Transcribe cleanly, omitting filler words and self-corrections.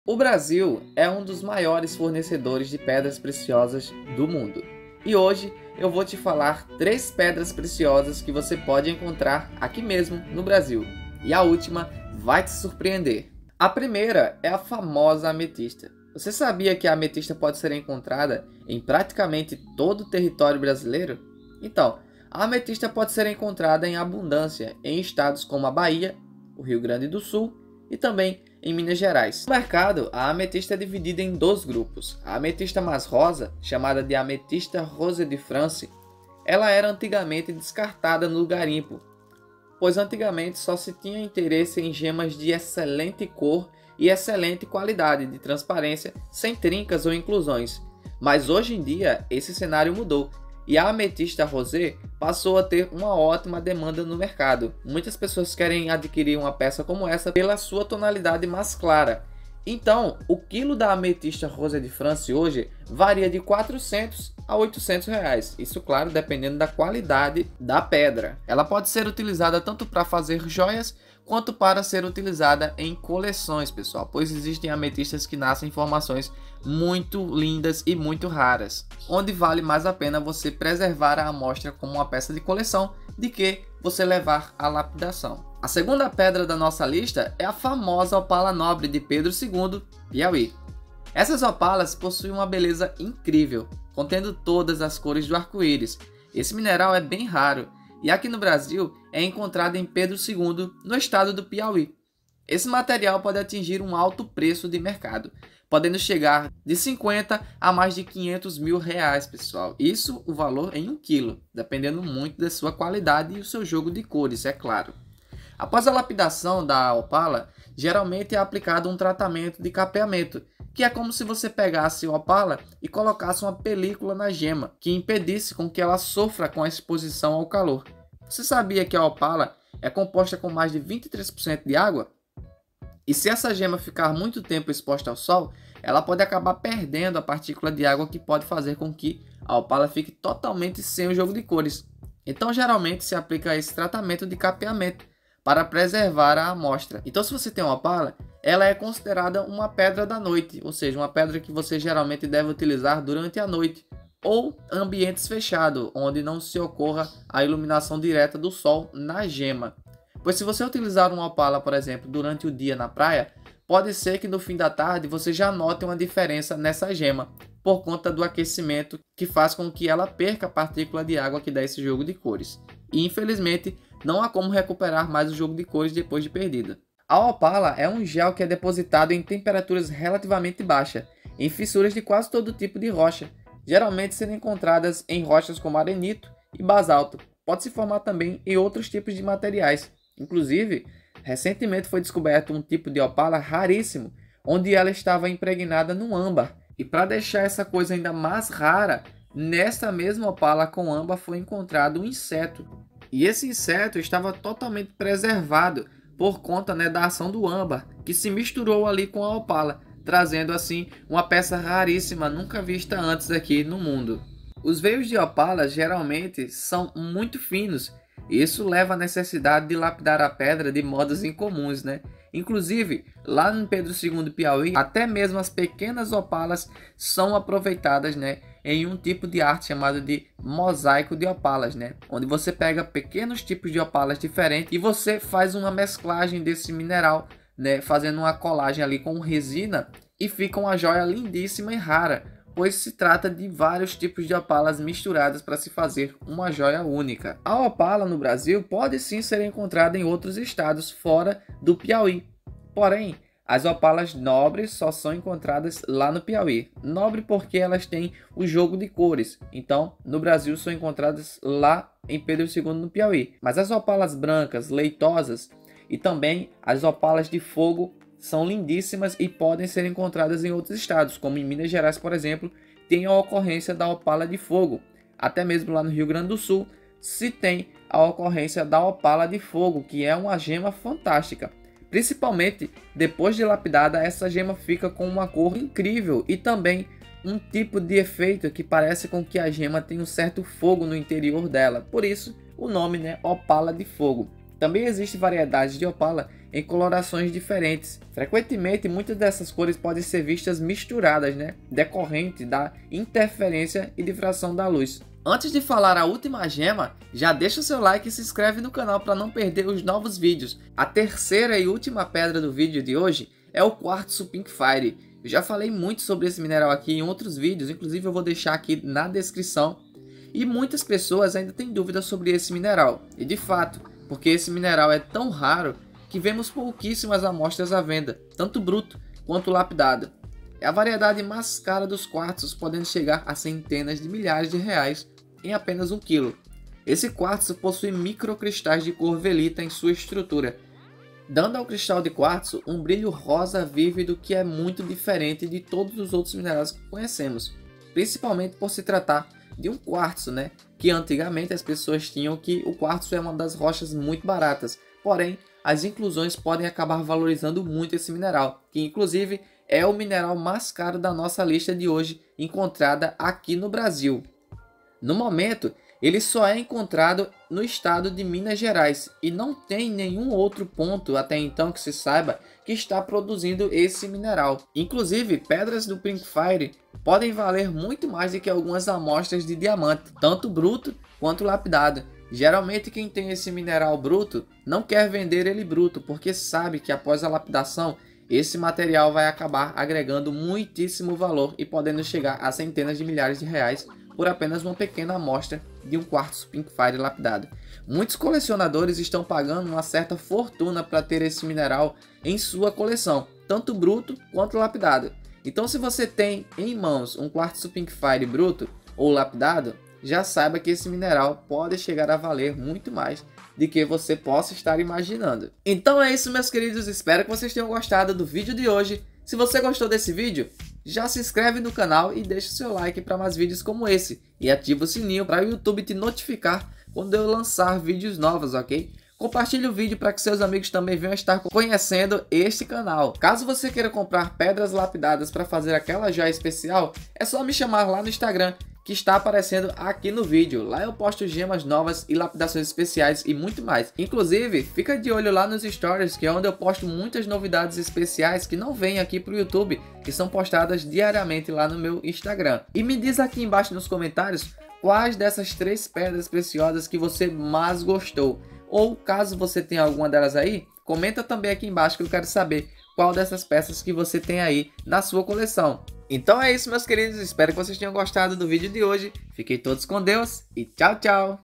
O Brasil é um dos maiores fornecedores de pedras preciosas do mundo. E hoje eu vou te falar 3 pedras preciosas que você pode encontrar aqui mesmo no Brasil. E a última vai te surpreender. A primeira é a famosa ametista. Você sabia que a ametista pode ser encontrada em praticamente todo o território brasileiro? Então, a ametista pode ser encontrada em abundância em estados como a Bahia, o Rio Grande do Sul e também em Minas Gerais. No mercado, a ametista é dividida em 2 grupos. A ametista mais rosa, chamada de ametista rose de France, ela era antigamente descartada no garimpo, pois antigamente só se tinha interesse em gemas de excelente cor e excelente qualidade de transparência, sem trincas ou inclusões. Mas hoje em dia, esse cenário mudou. E a ametista rosé passou a ter uma ótima demanda no mercado. Muitas pessoas querem adquirir uma peça como essa pela sua tonalidade mais clara. Então, o quilo da ametista rosé de France hoje varia de 400 a 800 reais. Isso, claro, dependendo da qualidade da pedra. Ela pode ser utilizada tanto para fazer joias quanto para ser utilizada em coleções, pessoal, pois existem ametistas que nascem em formações muito lindas e muito raras, onde vale mais a pena você preservar a amostra como uma peça de coleção do que você levar à lapidação. A segunda pedra da nossa lista é a famosa opala nobre de Pedro II, Piauí. Essas opalas possuem uma beleza incrível, contendo todas as cores do arco-íris. Esse mineral é bem raro e aqui no Brasil é encontrado em Pedro II, no estado do Piauí. Esse material pode atingir um alto preço de mercado, podendo chegar de 50 a mais de 500 mil reais, pessoal. Isso o valor em 1 quilo, dependendo muito da sua qualidade e o seu jogo de cores, é claro. Após a lapidação da opala, geralmente é aplicado um tratamento de capeamento, que é como se você pegasse a opala e colocasse uma película na gema, que impedisse com que ela sofra com a exposição ao calor. Você sabia que a opala é composta com mais de 23% de água? E se essa gema ficar muito tempo exposta ao sol, ela pode acabar perdendo a partícula de água que pode fazer com que a opala fique totalmente sem o jogo de cores. Então, geralmente se aplica esse tratamento de capeamento para preservar a amostra. Então, se você tem uma opala, ela é considerada uma pedra da noite, ou seja, uma pedra que você geralmente deve utilizar durante a noite, ou ambientes fechados, onde não se ocorra a iluminação direta do sol na gema. Pois se você utilizar uma opala, por exemplo, durante o dia na praia, pode ser que no fim da tarde você já note uma diferença nessa gema, por conta do aquecimento que faz com que ela perca a partícula de água que dá esse jogo de cores. E infelizmente, não há como recuperar mais o jogo de cores depois de perdida. A opala é um gel que é depositado em temperaturas relativamente baixas, em fissuras de quase todo tipo de rocha, geralmente sendo encontradas em rochas como arenito e basalto. Pode se formar também em outros tipos de materiais. Inclusive, recentemente foi descoberto um tipo de opala raríssimo, onde ela estava impregnada no âmbar. E para deixar essa coisa ainda mais rara, nessa mesma opala com âmbar foi encontrado um inseto. E esse inseto estava totalmente preservado por conta, da ação do âmbar, que se misturou ali com a opala, trazendo assim uma peça raríssima, nunca vista antes aqui no mundo. Os veios de opala geralmente são muito finos. Isso leva à necessidade de lapidar a pedra de modos incomuns, Inclusive, lá no Pedro II Piauí, até mesmo as pequenas opalas são aproveitadas, em um tipo de arte chamado de mosaico de opalas, onde você pega pequenos tipos de opalas diferentes e você faz uma mesclagem desse mineral, fazendo uma colagem ali com resina e fica uma joia lindíssima e rara, pois se trata de vários tipos de opalas misturadas para se fazer uma joia única. A opala no Brasil pode sim ser encontrada em outros estados fora do Piauí, porém, as opalas nobres só são encontradas lá no Piauí. Nobre porque elas têm o jogo de cores, então no Brasil são encontradas lá em Pedro II no Piauí. Mas as opalas brancas, leitosas e também as opalas de fogo são lindíssimas e podem ser encontradas em outros estados, como em Minas Gerais, por exemplo, tem a ocorrência da opala de fogo. Até mesmo lá no Rio Grande do Sul se tem a ocorrência da opala de fogo, que é uma gema fantástica. Principalmente depois de lapidada, essa gema fica com uma cor incrível e também um tipo de efeito que parece com que a gema tem um certo fogo no interior dela. Por isso o nome, opala de fogo. Também existem variedades de opala em colorações diferentes. Frequentemente, muitas dessas cores podem ser vistas misturadas, decorrente da interferência e difração da luz. Antes de falar a última gema, já deixa o seu like e se inscreve no canal para não perder os novos vídeos. A terceira e última pedra do vídeo de hoje é o quartzo Pink Fire. Eu já falei muito sobre esse mineral aqui em outros vídeos, inclusive eu vou deixar aqui na descrição. E muitas pessoas ainda têm dúvidas sobre esse mineral. E de fato, porque esse mineral é tão raro que vemos pouquíssimas amostras à venda, tanto bruto quanto lapidado. É a variedade mais cara dos quartzos, podendo chegar a centenas de milhares de reais em apenas 1 kg. Esse quartzo possui microcristais de cor velita em sua estrutura, dando ao cristal de quartzo um brilho rosa vívido que é muito diferente de todos os outros minerais que conhecemos, principalmente por se tratar de um quartzo, que antigamente as pessoas tinham que o quartzo é uma das rochas muito baratas, porém as inclusões podem acabar valorizando muito esse mineral, que inclusive é o mineral mais caro da nossa lista de hoje, encontrada aqui no Brasil. No momento, ele só é encontrado no estado de Minas Gerais e não tem nenhum outro ponto até então que se saiba que está produzindo esse mineral. Inclusive, pedras do Pink Fire podem valer muito mais do que algumas amostras de diamante, tanto bruto quanto lapidado. Geralmente quem tem esse mineral bruto não quer vender ele bruto, porque sabe que após a lapidação esse material vai acabar agregando muitíssimo valor e podendo chegar a centenas de milhares de reais por apenas uma pequena amostra de um quartzo Pink Fire lapidado. Muitos colecionadores estão pagando uma certa fortuna para ter esse mineral em sua coleção, tanto bruto quanto lapidado. Então, se você tem em mãos um quartzo Pink Fire bruto ou lapidado, já saiba que esse mineral pode chegar a valer muito mais do que você possa estar imaginando. Então é isso, meus queridos, espero que vocês tenham gostado do vídeo de hoje. Se você gostou desse vídeo, já se inscreve no canal e deixa o seu like para mais vídeos como esse. E ativa o sininho para o YouTube te notificar quando eu lançar vídeos novos, ok? Compartilhe o vídeo para que seus amigos também venham estar conhecendo este canal. Caso você queira comprar pedras lapidadas para fazer aquela joia especial, é só me chamar lá no Instagram, que está aparecendo aqui no vídeo. Lá eu posto gemas novas e lapidações especiais e muito mais. Inclusive, fica de olho lá nos stories, que é onde eu posto muitas novidades especiais que não vêm aqui para o YouTube, que são postadas diariamente lá no meu Instagram. E me diz aqui embaixo nos comentários quais dessas 3 pedras preciosas que você mais gostou. Ou caso você tenha alguma delas aí, comenta também aqui embaixo que eu quero saber qual dessas peças que você tem aí na sua coleção. Então é isso, meus queridos, espero que vocês tenham gostado do vídeo de hoje. Fiquem todos com Deus e tchau, tchau!